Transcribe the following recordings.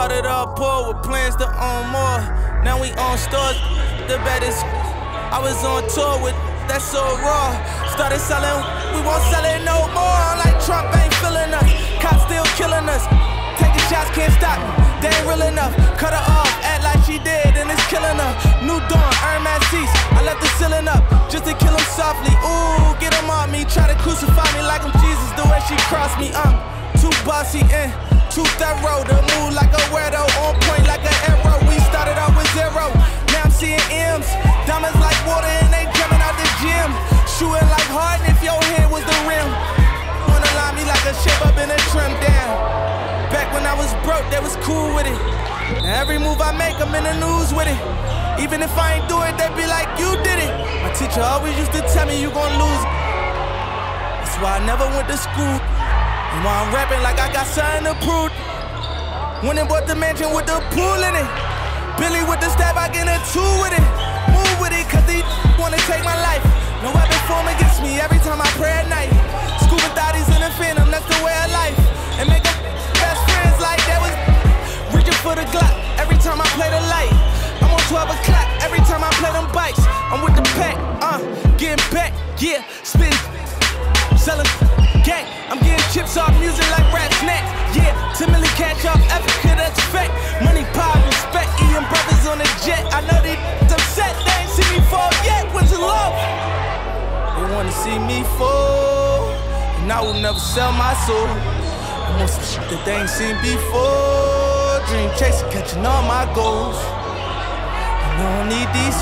Started off poor with plans to own more. Now we own stores, the baddest. I was on tour with that so raw. Started selling, we won't sell it no more. Like Trump ain't feeling us, cops still killing us. Taking shots, can't stop me, they ain't real enough. Cut her off, act like she did, and it's killing her. New dawn, Hermes seats, I left the ceiling up just to kill him softly. Ooh, get him on me, try to crucify me like I'm Jesus. The way she crossed me, too bossy and too thorough. To move like a weirdo, on point like an arrow. We started off with zero, now I'm seeing M's. Diamonds like water and they jumping out the gym. Shooting like Harden if your head was the rim. Wanna line me like a shape up in a trim down. Back when I was broke, they was cool with it. Now every move I make, I'm in the news with it. Even if I ain't do it, they be like, you did it. My teacher always used to tell me you gon' lose. That's why I never went to school. And why I'm rapping like I got something to prove. When they bought the mansion with the pool in it. Billy with the stab, I get a two with it. Move with it, cause they wanna take my life. No weapon form against me every time I pray at night. Scuba thotties in the phantom, that's the way of life. And make them best friends like that was reaching for the Glock every time I play the light. I'm on 12 o'clock every time I play them bikes. I'm with the pack, getting back, yeah, spin, selling gang. I'm getting chips off music like rap snack, yeah. Timidly catch off Africa, that's fake. Money, power, respect, eating brothers on the jet. I know they upset, they ain't see me fall yet. What's the love? They wanna see me fall, and I will never sell my soul. I'm on some shit that they ain't seen before. Dream chasing, catching all my goals. And I don't need these.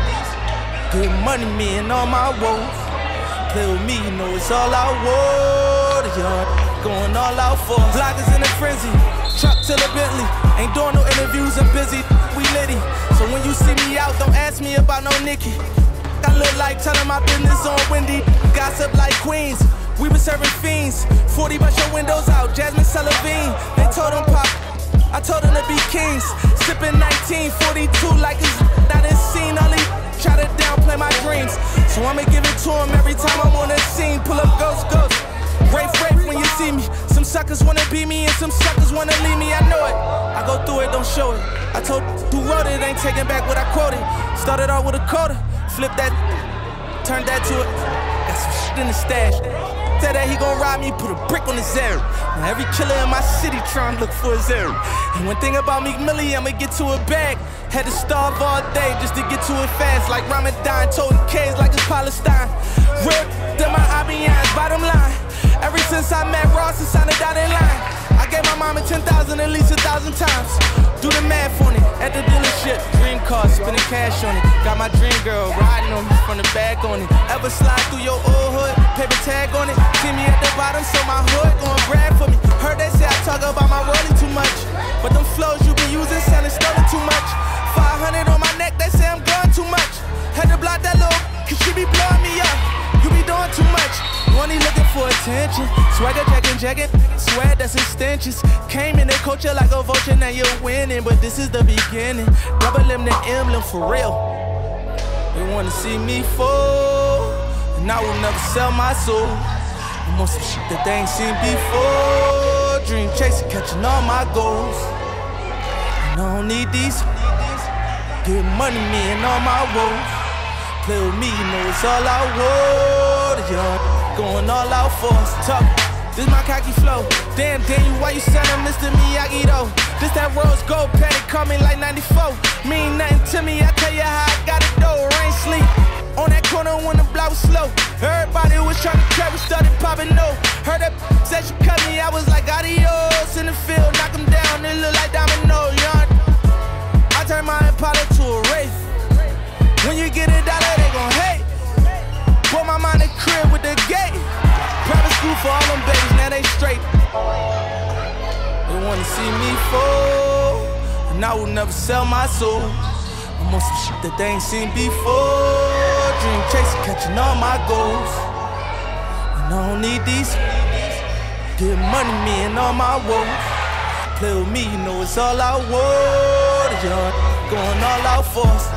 Good money, me and all my woes. Play with me, you know it's all I want. Yard going all out for. Bloggers in a frenzy, truck to the Bentley. Ain't doing no interviews, I'm busy. We litty. So when you see me out, don't ask me about no Nicki. I look like telling my business on Wendy. Gossip like queens. We been serving fiends. 40 bust your windows out, Jasmine Sullivan. They told them pop, I told them to be kings. Sipping 1942 like it's not a scene. Only try to downplay my dreams. So I'ma give it to them every time I'm on the scene. Pull up ghost. Rafe when you see me. Some suckers wanna be me and some suckers wanna leave me. I know it. I go through it, don't show it. I told who wrote it, ain't taking back what I quoted. Started off with a coda, flip that, turn that to it. Got some shit in the stash. Tell that he gon' rob me, put a brick on his arrow. Now every killer in my city trying to look for his arrow. And one thing about Meek Millie, I'ma get to a bag. Had to starve all day just to get to it fast. Like Ramadan, toting K's like it's Palestine. Real to my ambiance, bottom line. Ever since I met Ross, it's on the dotted line. I gave my mama 10,000 at least 1,000 times. Do the math on it, at the dealership. Dream car, spending cash on it. Got my dream girl riding on me from the back on it. Ever slide through your old hood, paper tag on it. See me at the bottom, so my hood gon' grab for me. Heard they say I talk about my rolling too much. But them flows you been using sounding stolen too much. 500 on my neck, they say I'm going too much. Had to block that little, cause she be blowing me up. You be doing too much. Money looking for attention. Swagger jacking. Swag that's extensions. Came in the culture like a vulture, now you're winning. But this is the beginning. Double M to emblem for real. They wanna see me fall, and I will never sell my soul. I'm on some shit that they ain't seen before. Dream chasing, catching all my goals. And I don't need these. Get money, me and all my woes. Play with me, you know it's all I want. Yard going all out for us. Talk, this my cocky flow. Damn, Daniel, why you soundin' Mr. Miyagi though? This that rose gold patty, call me like 94. Mean nothing to me, I tell you how I got it though. Rain sleep on that corner when the block was slow. Everybody was trying to trap, we started popping no. Heard that said she cut me, I was like adios. In the field, knock him down, it look like domino. Yard, I turn my Impala to a Wraith. When you get $1, they gon' hate. Put my mind in crib with the gate. Private school for all them babies, now they straight. They wanna see me fall, and I will never sell my soul. I'm on some shit that they ain't seen before. Dream chasing, catching all my goals. And I don't need these. Get money, me and all my woes. Play with me, you know it's all I want. Yard going all out for us.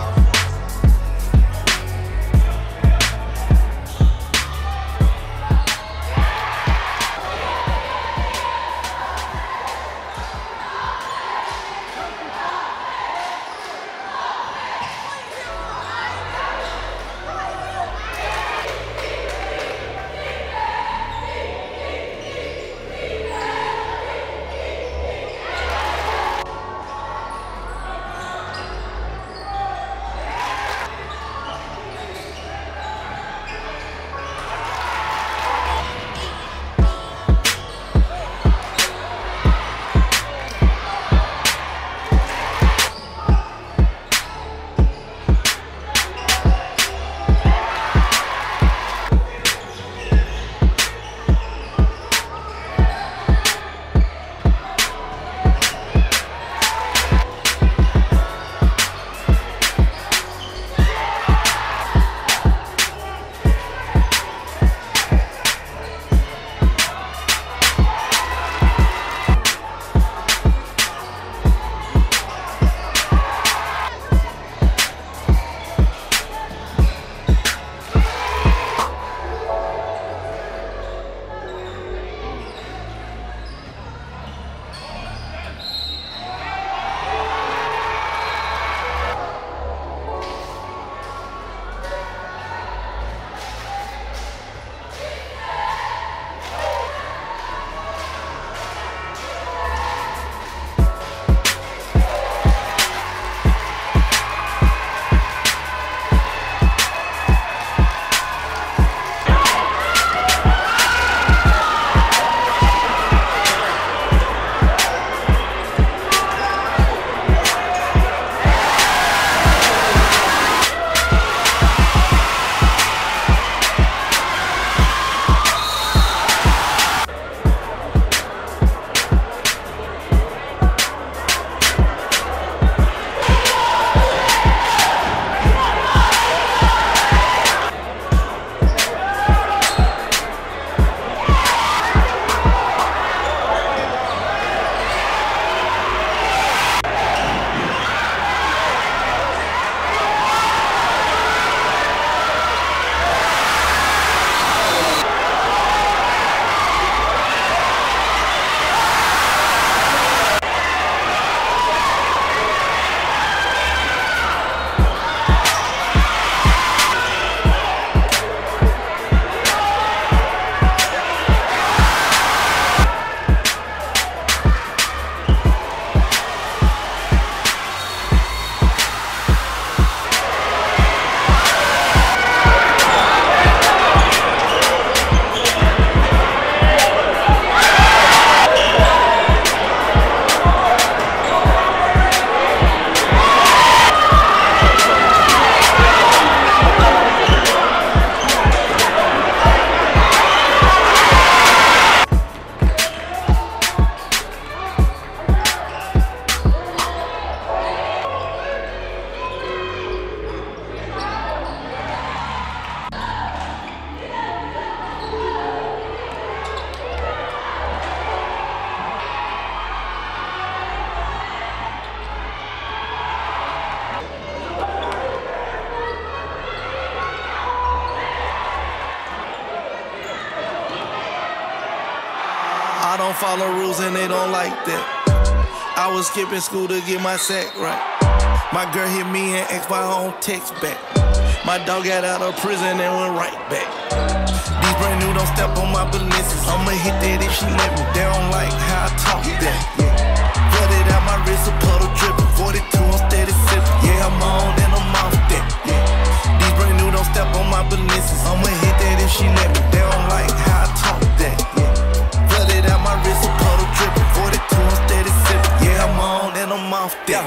don't follow rules and they don't like that. I was skipping school to get my sack right. My girl hit me and asked why I don't text back. My dog got out of prison and went right back. These brand new don't step on my Balenciagas. I'ma hit that if she let me. They don't like how I talk that. Cut it out my wrist, a puddle dripping. 42, I'm steady sipping. Yeah, I'm on and I'm off that. These brand new don't step on my Balenciagas. I'ma hit that if she let me. They don't like how I talk that. Cut it out my wrist, a puddle dripping. 42, I'm steady sipping. Yeah, I'm on and I'm off that.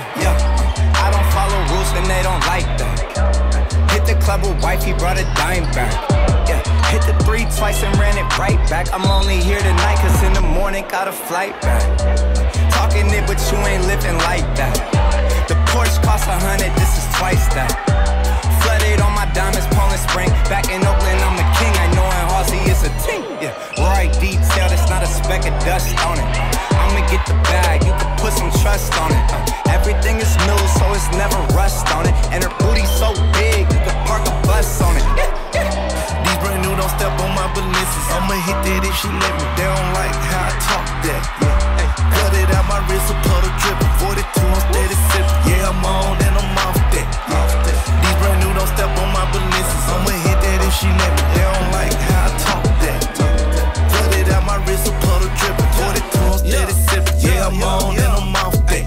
I don't follow rules and they don't like that. Hit the club with wife, he brought a dime back. Hit the 3 twice and ran it right back. I'm only here tonight cause in the morning got a flight back. Talking it but you ain't living like that. The Porsche cost 100, this is twice that. Flooded on my diamonds, Poland Spring. Back in Oakland, I'm the king. I know in Halsey it's a team. Roy detail, there's not a speck of dust on it. I'ma get the bag, you can put some trust on it. Everything is new, so it's never rust on it. And her booty so big, you can park a bus on it. These brand new don't step on my Balenciagas. I'ma hit that if she let me. They don't like how I talk that. Cut it out my wrist, a puddle dripping. 42, I'm steady sipping. Yeah, I'm on and I'm off that. These brand new don't step on my Balenciagas. I'ma hit that if she let me. They don't like how I talk that. Cut it out my wrist, a puddle dripping. 42, I'm steady sipping. Yeah, I'm on and I'm off that.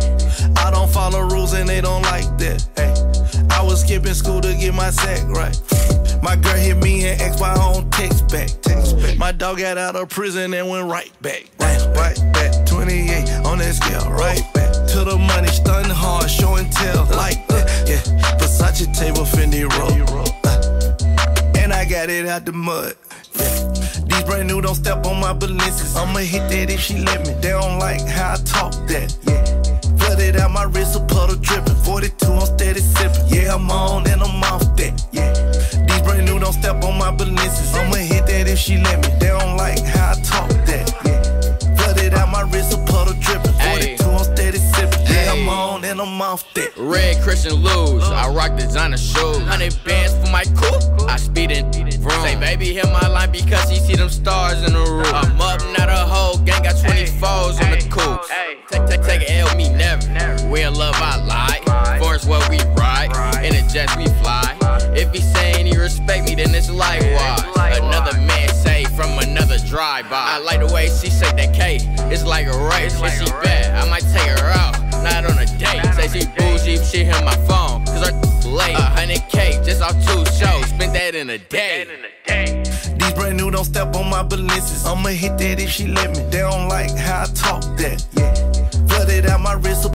I don't follow rules and they don't like that. I was skipping school to get my sack right. My girl hit me and asked why I don't text back. My dog got out of prison and went right back. Right back, 28 on that scale, right back. To the money, stunning hard, show and tell, like that. Versace table, Fendi roll. And I got it out the mud. These brand new don't step on my Balenciagas. I'ma hit that if she let me. They don't like how I talk that. Cut it out my wrist, a puddle dripping. 42, I'm steady sipping. Yeah, I'm on and I'm off that. These brand new don't step on my Balenciagas. I'ma hit that if she let me. They don't like how I talk that. Cut it out my wrist, a puddle dripping. 42, I'm steady sipping. Yeah, I'm on and I'm off that. Red Christian Louis, I rock designer shoes. 100 bands for my coupe, I speed in vroom. Say baby hit my line because he see them stars in the roof. I'm up, now the whole gang got 24s on the coupe. Take an L, me never. We in love, I lie. Force what we ride, in the jets we fly. If he saying he respect me, then it's likewise. Another man say from another drive-by. I like the way she say that K, it's like a race. If she bad, I might take her out, not on a date. Say she bougie, she hit my phone, cause her late. 100K just off 2 shows, spent that in a day. These brand new don't step on my Balenciagas. I'ma hit that if she let me. They don't like how I talk that. Cut it out my wrist,